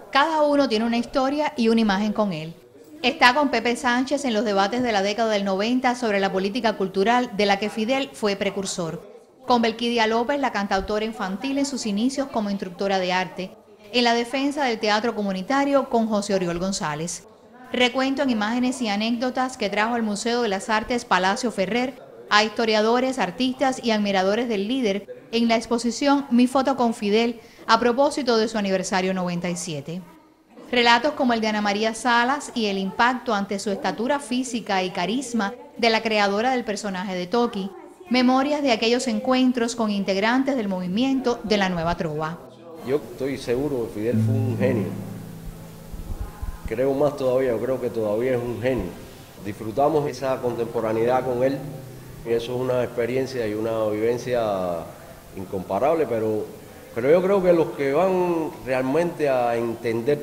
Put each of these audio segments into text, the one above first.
Cada uno tiene una historia y una imagen con él. Está con Pepe Sánchez en los debates de la década del 90 sobre la política cultural de la que Fidel fue precursor. Con Belquidia López, la cantautora infantil en sus inicios como instructora de arte. En la defensa del teatro comunitario con José Oriol González. Recuento en imágenes y anécdotas que trajo al Museo de las Artes Palacio Ferrer a historiadores, artistas y admiradores del líder en la exposición Mi foto con Fidel a propósito de su aniversario 97. Relatos como el de Ana María Salas y el impacto ante su estatura física y carisma de la creadora del personaje de Toki. Memorias de aquellos encuentros con integrantes del movimiento de la Nueva Trova. Yo estoy seguro que Fidel fue un genio. Creo más todavía, yo creo que todavía es un genio. Disfrutamos esa contemporaneidad con él y eso es una experiencia y una vivencia incomparable, pero yo creo que los que van realmente a entender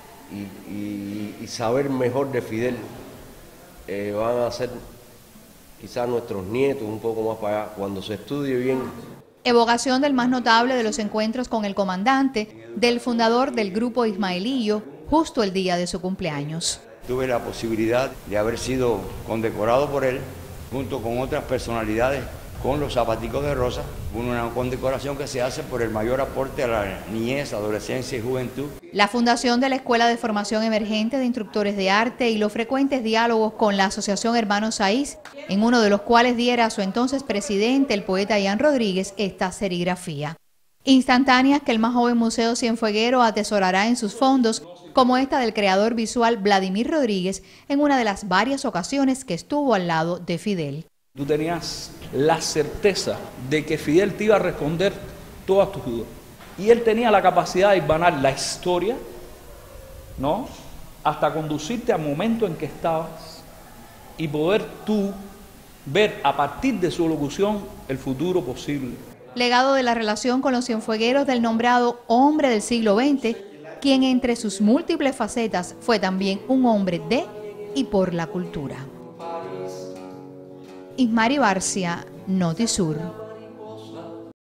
y saber mejor de Fidel van a ser quizás nuestros nietos un poco más para allá, cuando se estudie bien. Evocación del más notable de los encuentros con el comandante, del fundador del grupo Ismaelillo, justo el día de su cumpleaños. Tuve la posibilidad de haber sido condecorado por él, junto con otras personalidades, con los zapaticos de rosa, una condecoración que se hace por el mayor aporte a la niñez, adolescencia y juventud. La fundación de la Escuela de Formación Emergente de Instructores de Arte y los frecuentes diálogos con la Asociación Hermanos Saiz, en uno de los cuales diera a su entonces presidente, el poeta Ian Rodríguez, esta serigrafía. Instantáneas que el más joven Museo Cienfueguero atesorará en sus fondos, como esta del creador visual Vladimir Rodríguez, en una de las varias ocasiones que estuvo al lado de Fidel. Tú tenías la certeza de que Fidel te iba a responder todas tus dudas. Y él tenía la capacidad de hilvanar la historia, ¿no?, hasta conducirte al momento en que estabas y poder tú ver a partir de su locución el futuro posible. Legado de la relación con los cienfuegueros del nombrado hombre del siglo XX, quien entre sus múltiples facetas fue también un hombre de y por la cultura. Ismari Barcia, Notisur.